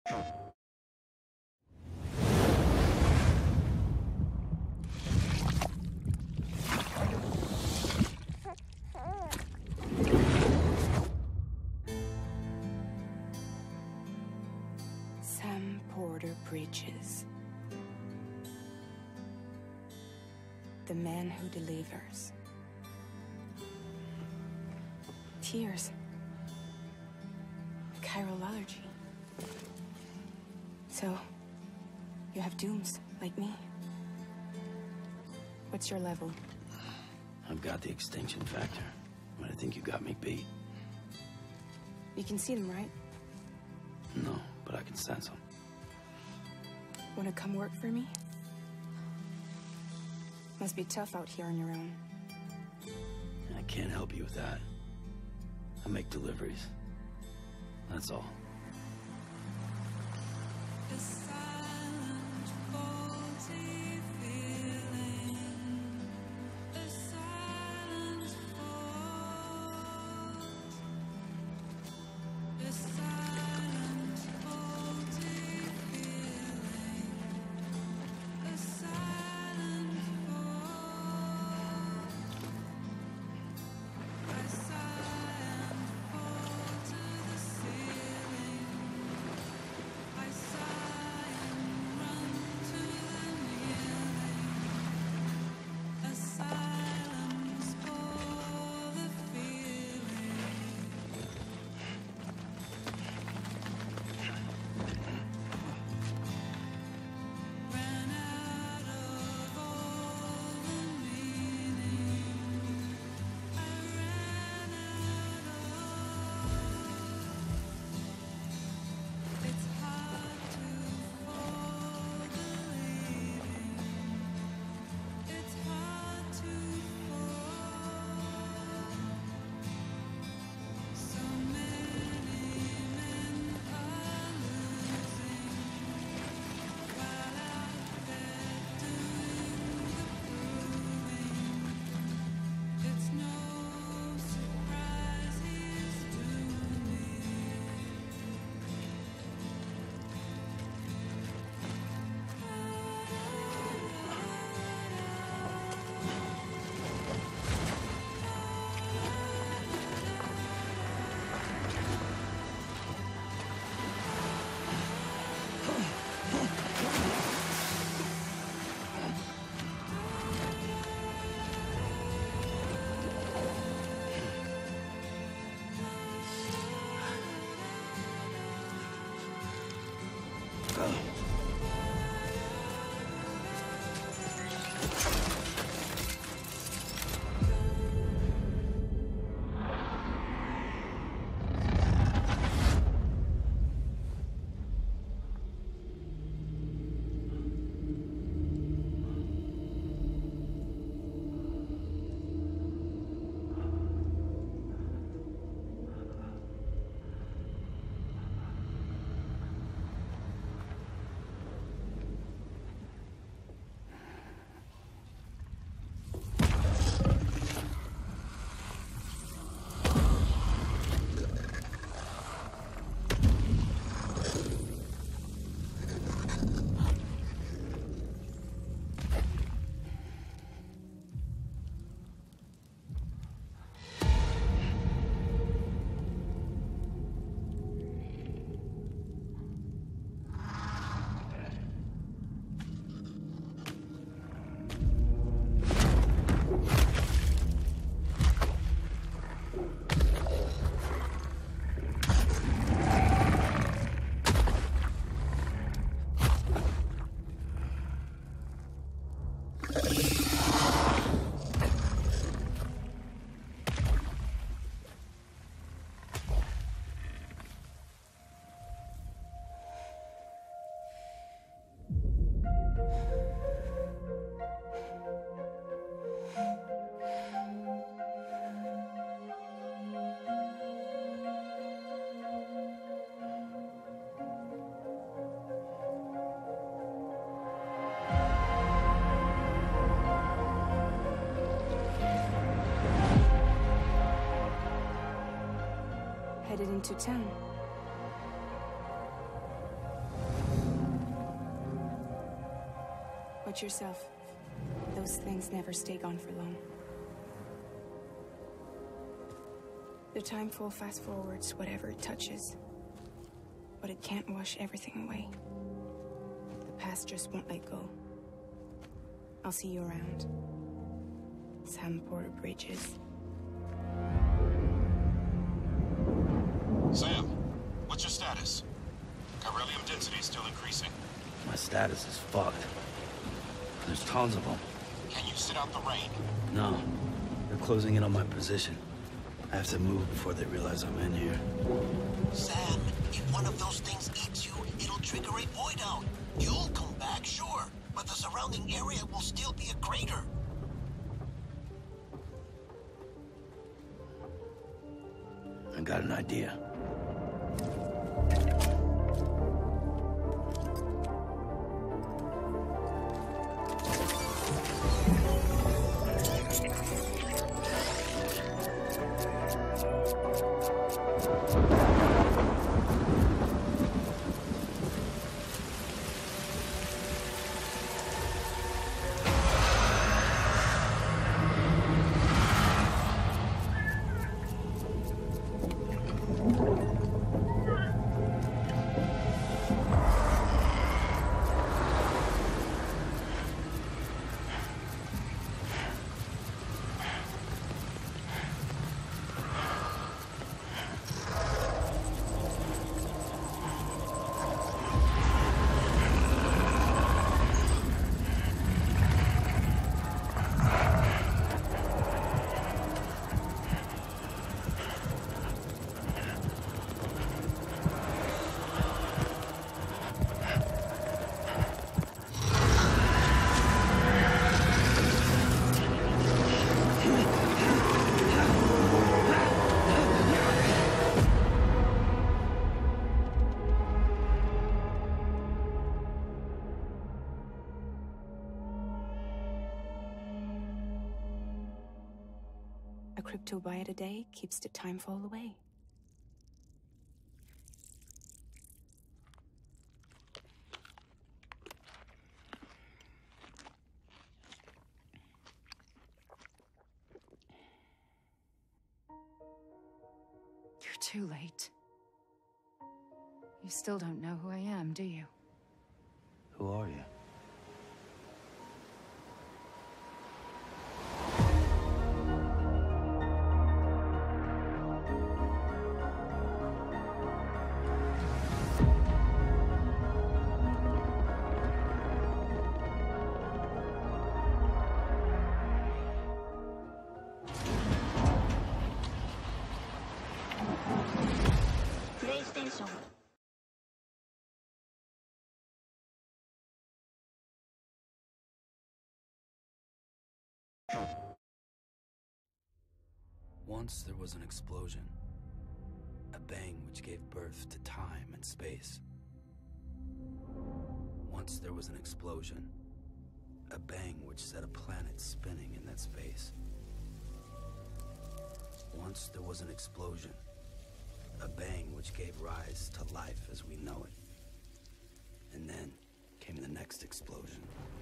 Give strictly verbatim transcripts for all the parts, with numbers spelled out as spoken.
Sam Porter preaches. The man who delivers. Tears. Chiral allergy. So, you have dooms, like me. What's your level? I've got the extinction factor, but I think you got me beat. You can see them, right? No, but I can sense them. Wanna come work for me? Must be tough out here on your own. I can't help you with that. I make deliveries. That's all. The silent, faulty feeling. The silent fault. The silent, faulty feeling. The silent fault. I sigh and fall to the ceiling. I sigh and run to the kneeling. A silence for the feeling. Ran out of all the meaning. I ran out of. It's hard to fall believing. It's hard to fall. So many men are losing while out there doing the proving. It's no surprise he's doing. Headed into town. Watch yourself. Those things never stay gone for long. The timefall fast forwards whatever it touches. But it can't wash everything away. The past just won't let go. I'll see you around. Sam Porter Bridges. Sam, what's your status? Chiralium density is still increasing. My status is fucked. There's tons of them. Can you sit out the rain? No. They're closing in on my position. I have to move before they realize I'm in here. Sam, if one of those things eats you, it'll trigger a void out. You'll come back, sure, but the surrounding area will still be a crater. I got an idea. A crypto byte a day keeps the timefall away. You're too late. You still don't know who I am, do you? Who are you? PlayStation. Once there was an explosion. A bang which gave birth to time and space. Once there was an explosion. A bang which set a planet spinning in that space. Once there was an explosion. A bang which gave rise to life as we know it. And then came the next explosion.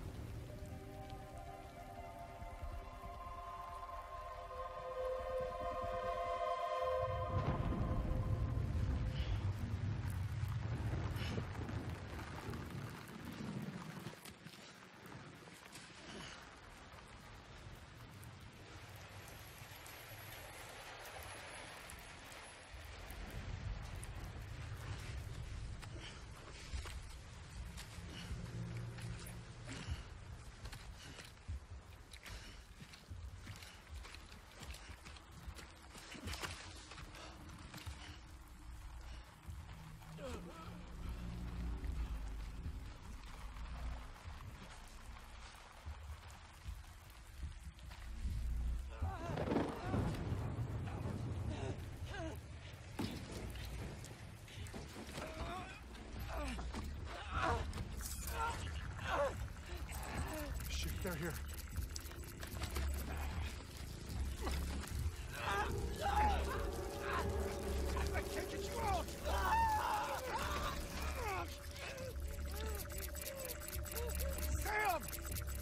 They're here. I can't get you out! Sam!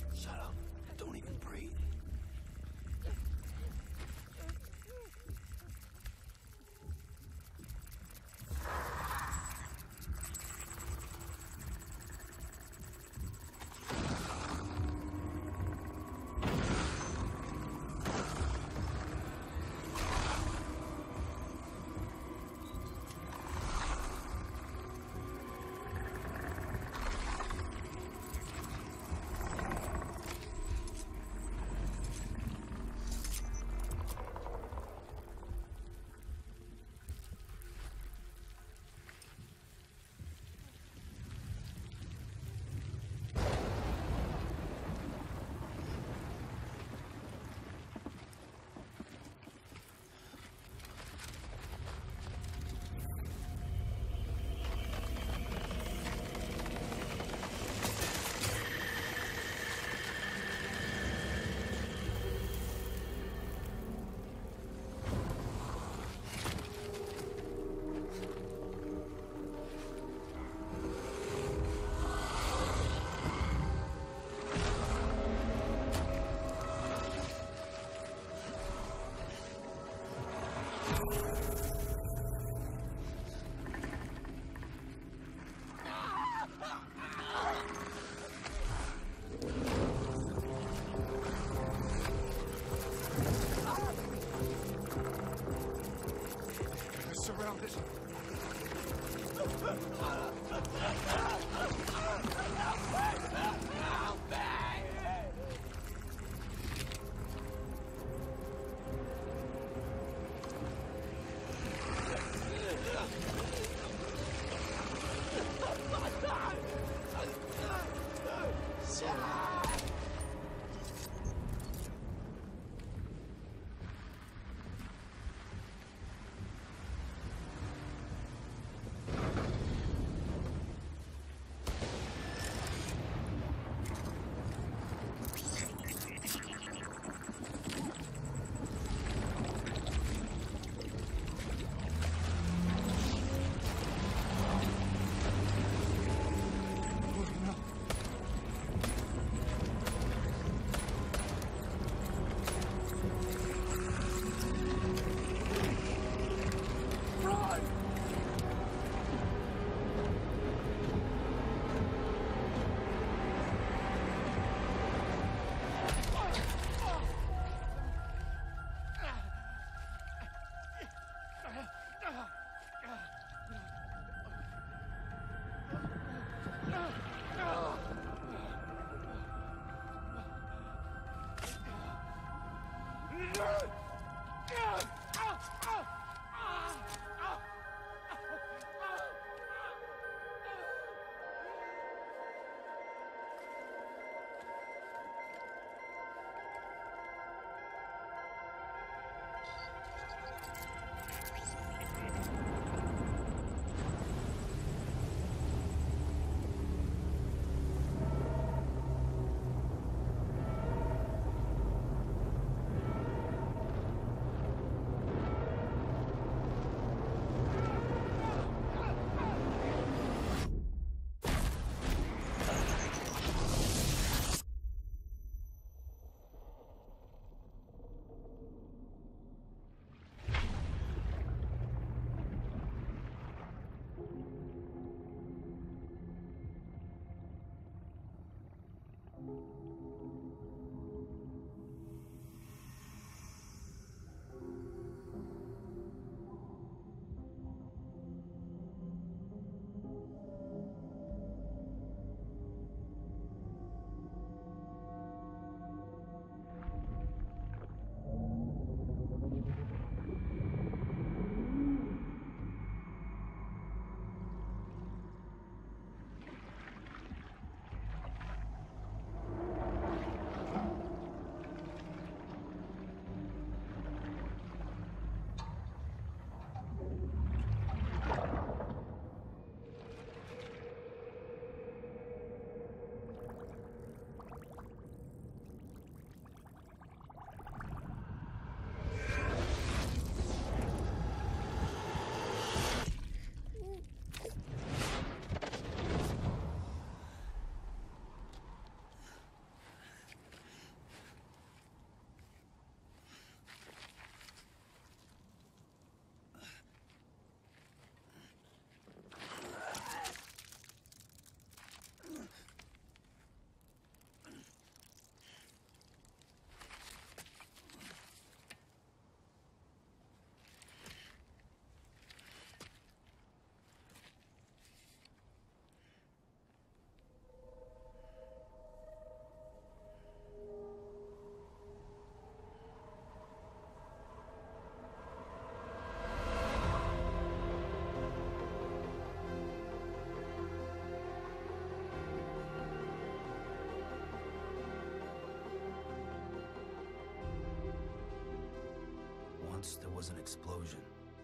Once there was an explosion.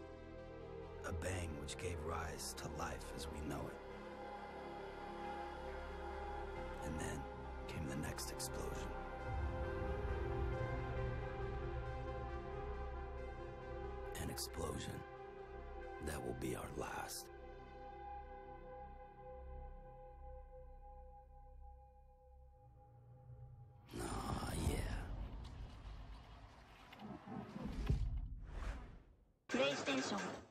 A bang which gave rise to life as we know it. And then came the next explosion. An explosion that will be our last. Ah, yeah. PlayStation